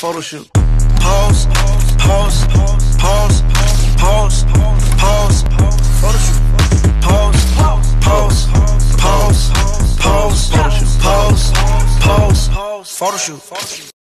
photo shoot. Pose, pose, pose, pose, pose, photo shoot. Pose, pose, pose, pose, pose, pose, pose, photo shoot.